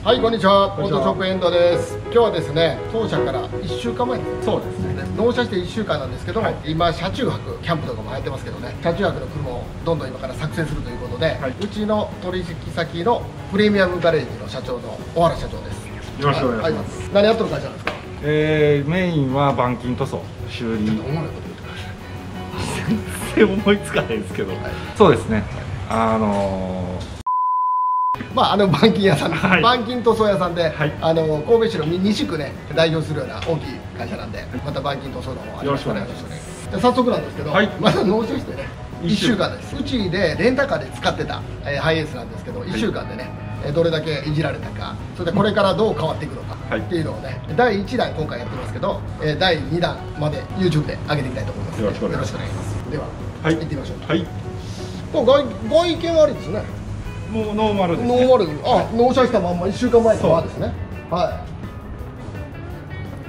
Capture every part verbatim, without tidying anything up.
はい、こんにちは。フォトショップエンドです。今日はですね、当社からいっしゅうかんまえです。 そうですね。 納車していっしゅうかんなんですけども、 はい、 今車中泊、キャンプとかも流行ってますけどね、車中泊の車をどんどん今から作成するということで、はい、うちの取引先のプレミアムガレージの社長の小原社長です。 よろしくお願いします。 はい、何やってる会社なんですか？ えー、メインは板金塗装、修理。 思わないこと言ってください。 全然思いつかないですけど、はい、そうですね。あのーまあ、あの板金屋さん、はい、板金塗装屋さんで、はい、あの神戸市の西区ね代表するような大きい会社なんで、また板金塗装の方よろしくお願いします。早速なんですけど、はい、まだ納車してねいっしゅうかんです。うちでレンタカーで使ってた、えー、ハイエースなんですけど、いっしゅうかんでね、はい、どれだけいじられたか、それでこれからどう変わっていくのかっていうのをね、だいいちだん今回やってますけど、だいにだんまで YouTube で上げていきたいと思います。よろしくお願いします。では、はい、行ってみましょう。はい、もう外外見はありですね。 もうノーマルです、 ね、ノーマル、あ、納車したまんまいっしゅうかんまえのままですね。はい。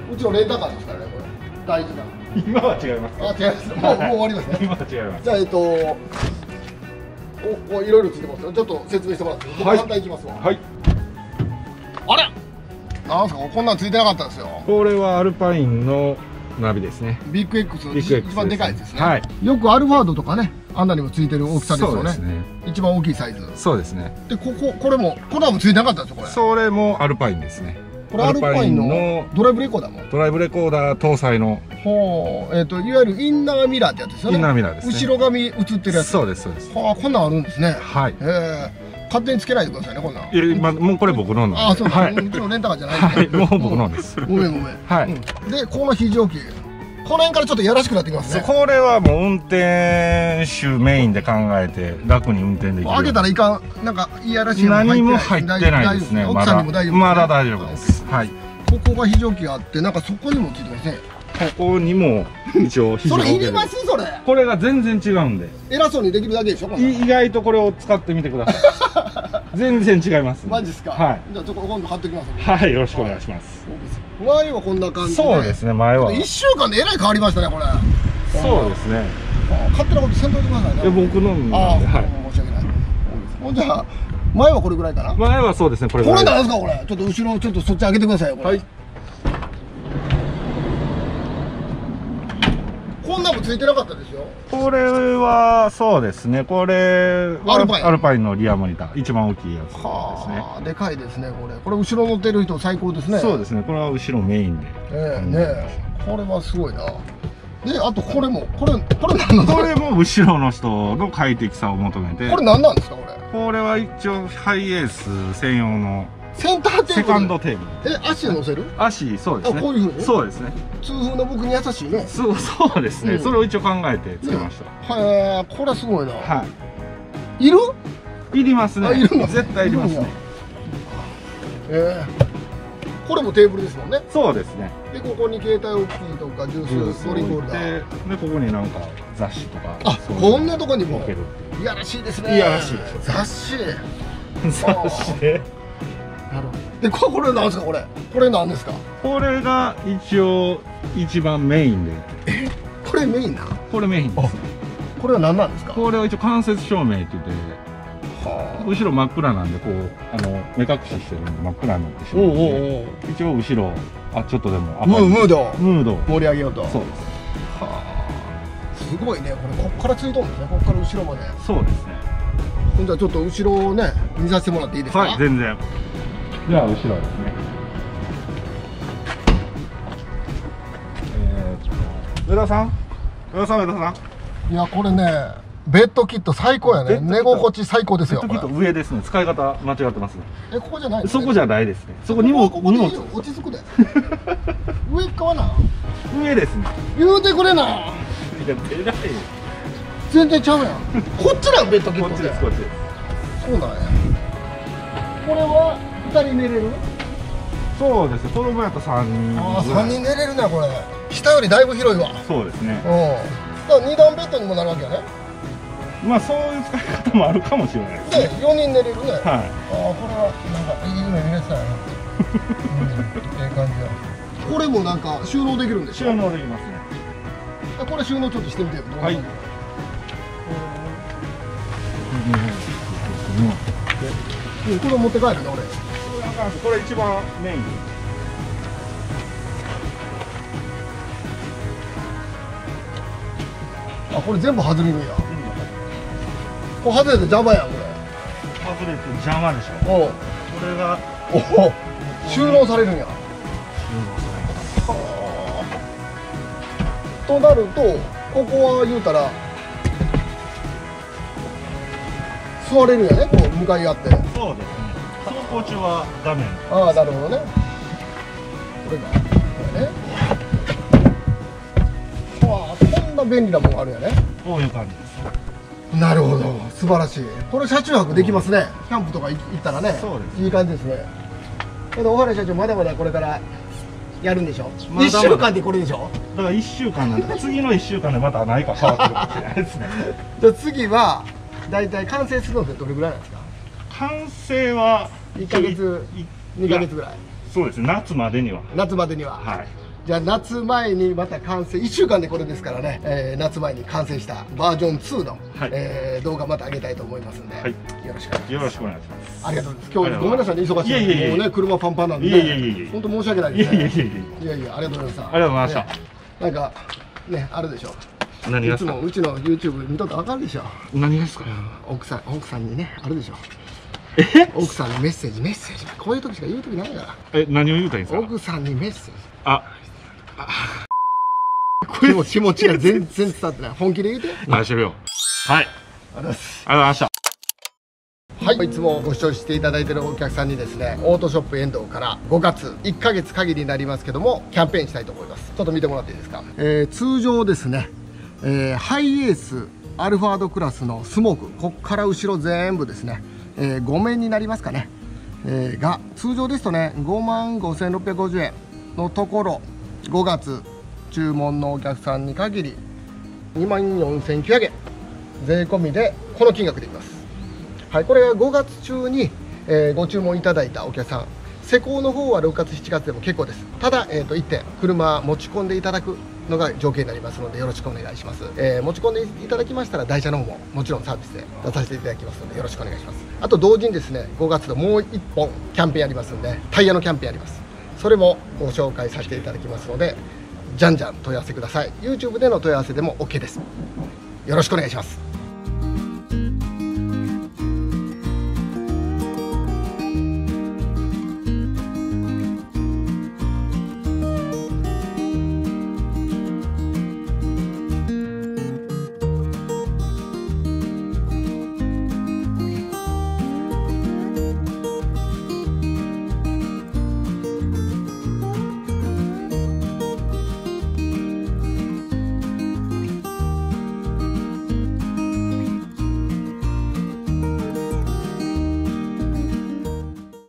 うちのレンタカーですからね、これ。大事な。 今は違います。 あ、違います。もう、もう終わりますね。 今は違います。 じゃあ、えっと。お、こういろいろついてますよ。ちょっと説明してもらって。僕簡単にいきますわ。はい。あれ。なんすか、こんなんついてなかったんですよ。 これはアルパインのナビですね。 ビッグ X、一番でかいですね。 はい。 よくアルファードとかね。あんなにもついてる大きさですよね。そうですね。一番大きいサイズ。そうですね。で、ここ、これも、これはもついてなかったんですよ、これ。それもアルパインですね。これアルパインのドライブレコーダーも。ドライブレコーダー搭載の。ほう、えっと、いわゆるインナーミラーってやつですよね。インナーミラーです。後ろ髪映ってるやつ。そうです、そうです。はあ、こんなんあるんですね。はい。ええ。勝手につけないでくださいね、こんなん。いや、ま、もうこれ僕のなんで。あ、そうです。うちのレンタカーじゃない。はい、もう僕のです。ごめん、ごめん。はい。で、この非常機。この辺からちょっとやらしくなってきますね。これはもう運転手メインで考えて楽に運転できる。開けたらいかん、なんかいやらしいの何も入ってないですね。奥さんにも大丈夫。まだ大丈夫です。はい。ここが非常機があって、なんかそこにもついてますね。ここにも一応非常機。それいりますそれ。これが全然違うんで。偉そうにできるだけでしょ。意外とこれを使ってみてください。全然違います。マジですか。はい。じゃあちょっと今度買ってきます。はい、よろしくお願いします。前はこんな感じで。そうですね、前は。いっしゅうかんでえらい変わりましたね、これ。そうですね。勝手なことせんといてくださいね。僕のなんで、はい。申し訳ない。ほんじゃあ前はこれぐらいかな。前はそうですね、これぐらい。これなんですか、これ。ちょっと後ろちょっとそっち上げてくださいよ。はい。こんなもついてなかったですよ。これはそうですね。これアルパイン、アルパインのリアモニター、一番大きいやつですね。でかいですね、これ。これ後ろ乗ってる人最高ですね。そうですね。これは後ろメインで。ええね。これはすごいな。で、あとこれも、これ、これ何なんですか。これも後ろの人の快適さを求めて。これ何なんですか、これ。これは一応ハイエース専用の。センターテーブル。セカンドテーブル。え、足を乗せる？足、そうですね。こういうふうに。そうですね。痛風の僕に優しいね。そう、そうですね。それを一応考えてつけました。はい、これはすごいな。はい。いる？いりますね。いるの？絶対いりますね。ええ。これもテーブルですもんね。そうですね。で、ここに携帯置きとかジュースドリンクホルダー。で、ここになんか雑誌とか。あ、こんなとこにも。いやらしいですね。いやらしい。雑誌。雑誌で。なるほど。で、これなんですか、これ。これなんですか。これが一応一番メインで。え、これメインな。これメインです。これは何なんですか。これは一応間接照明って言って、後ろ真っ暗なんで、こうあの目隠ししてるんで真っ暗になってしまうので、一応後ろあちょっとでもムードムード盛り上げようと。そうです。はあ。すごいね、これこっからついとるんですね。こっから後ろまで。そうですね。ほんじゃちょっと後ろをね見させてもらっていいですか。はい、全然。じゃあ後ろですね。えー、っと上田さん、上田さん、上田さん。いやこれね、ベッドキット最高やね。寝心地最高ですよ。ベッドキット上ですね。使い方間違ってますね。え、ここじゃない。そこじゃないですね。そこにも荷物落ち着くで。上側な。上ですね。言うてくれな。いや出ない。全然ちゃうやん。こっちなんベッドキット。こっちです、こっちです。そうなんや。これはふたり寝れる？そうです。子供やとさんにん。ああ、さんにん寝れるね、これ。下よりだいぶ広いわ。そうですね。うん。だからにだんベッドにもなるわけやね。まあそういう使い方もあるかもしれないですね。で、よにん寝れるね。はい。ああ、これはなんかいいの入れてたよな。うん、ええ感じだ。これもなんか収納できるんでしょ。収納できますね。これ収納ちょっとしてみてよ。はい。これ持って帰るね、俺。 カンスこれ一番メイン。あ、これ全部外れるんや。これ外れて邪魔やん、これ。 外れて邪魔でしょ。おう、これがおお収納されるんや。 収納される。 はあ。となるとここは言うたら座れるんやね、こう向かい合って。 そうですね。走行中はダメ。 ああ、なるほどね。これがこれね。わあ、こんな便利なもんあるんやね。 こういう感じです。 なるほど、素晴らしい。これ車中泊できますね。キャンプとか行ったらね。そうです。いい感じですね。けど小原社長まだまだこれからやるんでしょ。まだまだいっしゅうかんでこれでしょ。 だからいっしゅうかんなんで次のいっしゅうかんでまた何か変わってるかもしれないですね。 じゃあ次はだいたい完成するのってどれぐらいなんですか。 完成はいっかげつにかげつぐらい。 そうですね、夏までには。 夏までには。はい。じゃあ夏前にまた完成、いっしゅうかんでこれですからね、えー、夏前に完成したバージョンツーの、はい、えー、動画また上げたいと思いますんで、はい、よろしくお願いします。 よろしくお願いします。 ありがとうございます。今日ごめんなさいね、忙しい。いやいやいや、もうね、車パンパンなんで、ね、いやいやいや、本当申し訳ないですね。いやいやいやいやいや、ありがとうございました。 ありがとうございました。 ね、なんかね、あるでしょ。 何がですか。 いつもうちの YouTube 見とったらわかるでしょ。 何がですか。 奥さん、奥さんにね、あるでしょ。 え、 奥さんにメッセージ、メッセージ、こういう時しか言う時ないから。 え、何を言うたらいいんですか。 奥さんにメッセージ。 あ。 気持ち、気持ちが全然伝わってない。本気で言うて。 あ、しろよ。はい。ありがとうございます。ありがとうございました。 はい、いつもご視聴していただいているお客さんにですね、オートショップ遠藤からごがついっかげつ限りになりますけどもキャンペーンしたいと思います。ちょっと見てもらっていいですか。えー、通常ですね、えー、ハイエースアルファードクラスのスモーク、こっから後ろ全部ですね、えー、ごめんになりますかね、えー、が通常ですとねごまんごせんろっぴゃくごじゅうえんのところごがつ注文のお客さんに限りにまんよんせんきゅうひゃくえん税込みでこの金額でいきます。はい、これがごがつ中に、えー、ご注文いただいたお客さん、施工の方はろくがつしちがつでも結構です。ただ、えー、といってん車持ち込んでいただくのが条件になりますのでよろしくお願いします。えー、持ち込んでいただきましたら台車の方ももちろんサービスで出させていただきますのでよろしくお願いします。あと同時にですねごがつのもういっぽんキャンペーンありますのでタイヤのキャンペーンあります。それもご紹介させていただきますのでじゃんじゃん問い合わせください。 YouTube での問い合わせでも OK です。よろしくお願いします。